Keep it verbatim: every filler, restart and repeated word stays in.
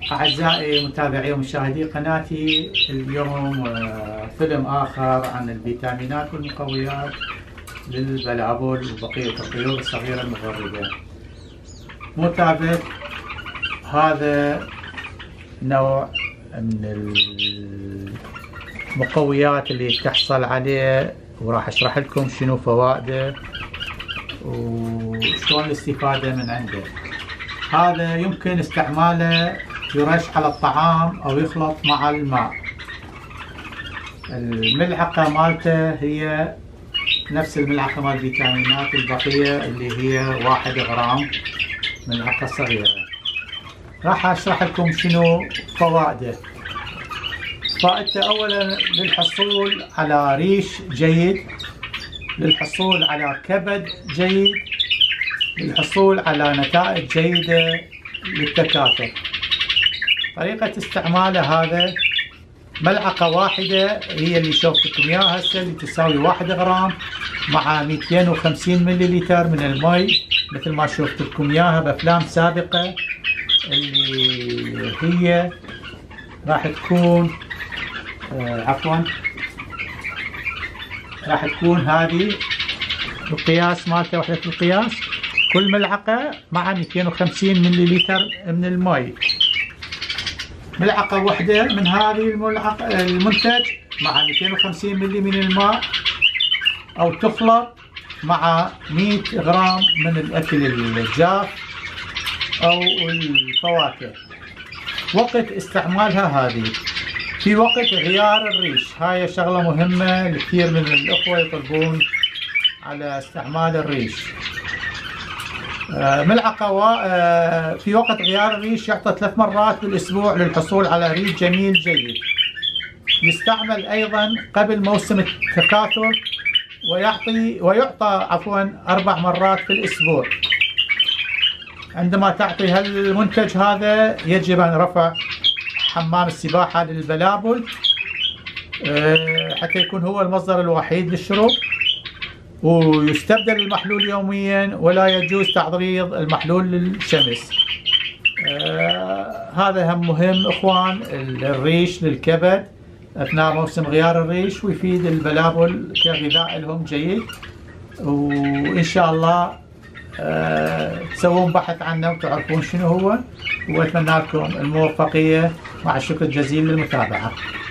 أعزائي متابعي ومشاهدي قناتي، اليوم فيلم آخر عن الفيتامينات والمقويات للبلابل وبقية الطيور الصغيرة المغربة. متابع هذا نوع من المقويات اللي تحصل عليه، وراح اشرح لكم شنو فوائده وشلون الاستفادة من عنده. هذا يمكن استعماله يرش على الطعام او يخلط مع الماء. الملعقة مالته هي نفس الملعقة مال الفيتامينات البقية اللي هي واحد غرام، ملعقة صغيرة. راح اشرح لكم شنو فوائده. فائدته اولا للحصول على ريش جيد، للحصول على كبد جيد، للحصول على نتائج جيدة للتكاثر. طريقة استعماله هذا ملعقة واحدة هي اللي شوفتكم اياها هسه، اللي تساوي واحد غرام مع مئتين وخمسين مليلتر من المي، مثل ما شوفتكم اياها بافلام سابقة، اللي هي راح تكون آه عفوا راح تكون هذه القياس مالته، وحدة القياس كل ملعقة مع مئتين وخمسين مليلتر من المي. ملعقة واحدة من هذه الملعقة المنتج مع مئتين وخمسين ملي من الماء، أو تخلط مع مئة غرام من الأكل الجاف أو الفواكه. وقت استعمالها هذه في وقت غيار الريش، هاي شغلة مهمة لكثير من الأخوة يطلبون على استعمال الريش. ملعقة و... في وقت غيار الريش يعطى ثلاث مرات بالأسبوع للحصول على ريش جميل جيد. يستعمل أيضا قبل موسم التكاثر، ويعطي ويعطى عفوا أربع مرات في الأسبوع. عندما تعطي هالمنتج هذا يجب أن رفع حمام السباحة للبلابل حتى يكون هو المصدر الوحيد للشرب، ويستبدل المحلول يوميا، ولا يجوز تعريض المحلول للشمس. آه هذا هم مهم اخوان، الريش للكبد اثناء موسم غيار الريش، ويفيد البلابل كغذاء لهم جيد. وان شاء الله آه تسوون بحث عنه وتعرفون شنو هو، واتمنى لكم الموفقية، مع الشكر الجزيل للمتابعة.